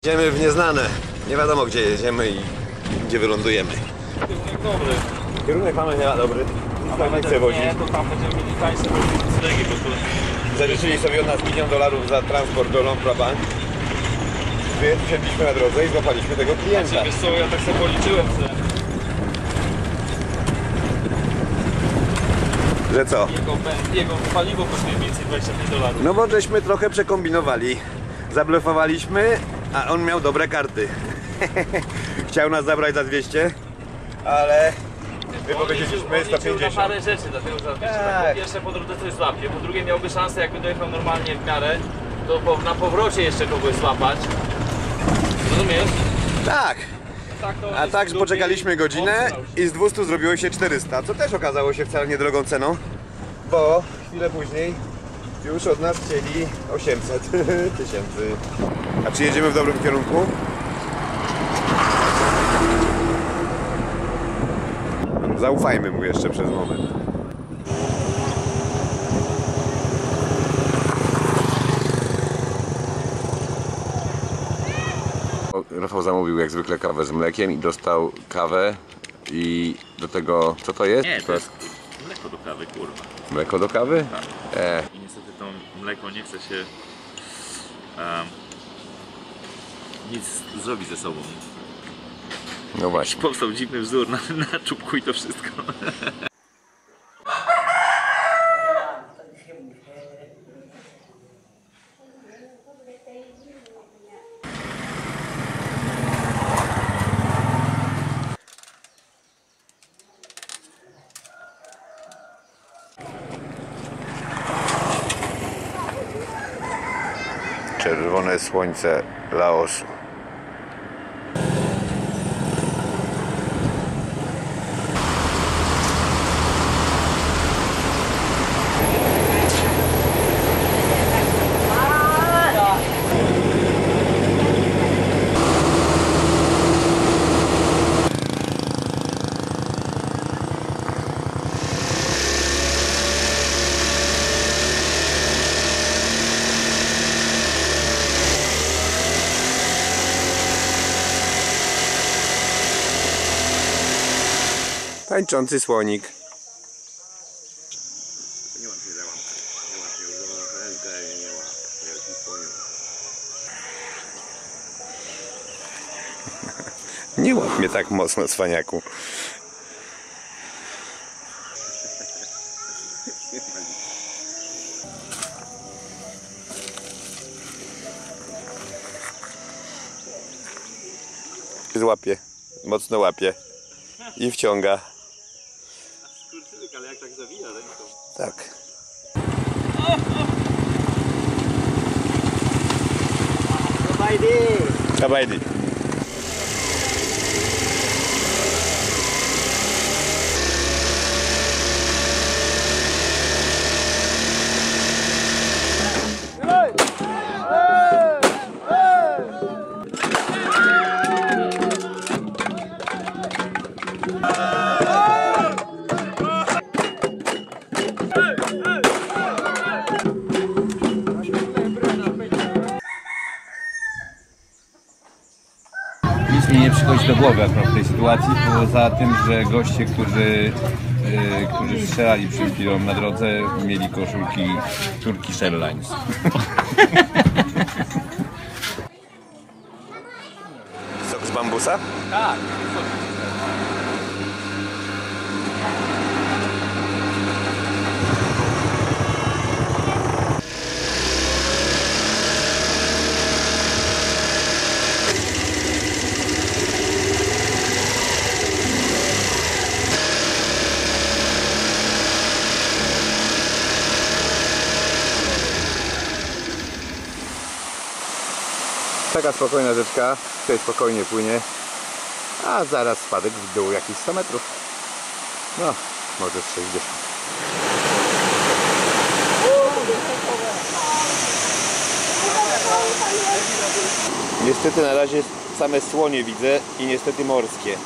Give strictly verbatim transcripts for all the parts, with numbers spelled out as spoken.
Jedziemy w nieznane. Nie wiadomo gdzie jedziemy i gdzie wylądujemy. Kierunek dobry. Kierunek mamy chyba dobry. A chce wozić. Nie, to tam będziemy mieli tańsze wozić, bo tu... Zaliczyli sobie od nas milion dolarów za transport do Luang Prabang. Wsiedliśmy na drodze i złapaliśmy tego klienta. Znaczy, wiesz co, ja tak sobie policzyłem, że... Że co? Jego, jego paliwo kosztuje więcej dwadzieścia pięć dolarów. No bo żeśmy trochę przekombinowali. Zablefowaliśmy, a on miał dobre karty. Chciał nas zabrać za dwieście, ale wypowiedzieliśmy sto pięćdziesiąt. na parę rzeczy, dlatego że tak. Po pierwsze po drodze coś złapie, po drugie miałby szansę, jakby dojechał normalnie w miarę, to po, na powrocie jeszcze kogoś złapać. Rozumiesz? Tak. Tak to A tak poczekaliśmy godzinę i z dwustu zrobiło się czterysta, co też okazało się wcale nie drogą ceną, bo chwilę później już od nas chcieli osiemset tysięcy. A czy jedziemy w dobrym kierunku? Zaufajmy mu jeszcze przez moment. Rafał zamówił jak zwykle kawę z mlekiem i dostał kawę i do tego, co to jest? Nie, to jest mleko do kawy, kurwa. Mleko do kawy? Tak. E. I niestety to mleko nie chce się um, nic zrobić ze sobą. No właśnie. Powstał dziwny wzór na, na czubku i to wszystko. Czerwone słońce Laosu. Tańczący słonik. Nie łap się za łapkę. Nie łap się za rękę i nie łap. Jaki słonik. Nie łap mnie tak mocno, cwaniaku. Złapie. Mocno łapie. I wciąga. Skurczybyk, ale jak tak zawija ręką. Tak. Kabajdy! Kabajdy. Nic mi nie przychodzi do głowy akurat w tej sytuacji, poza tym, że goście, którzy, yy, którzy strzelali przed chwilą na drodze, mieli koszulki Turkish Airlines. Sok z bambusa? Tak. Taka spokojna rzeczka, tutaj spokojnie płynie, a zaraz spadek w dół jakieś sto metrów, no może sześćdziesiąt. Niestety na razie same słonie widzę i niestety morskie.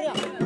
Maria.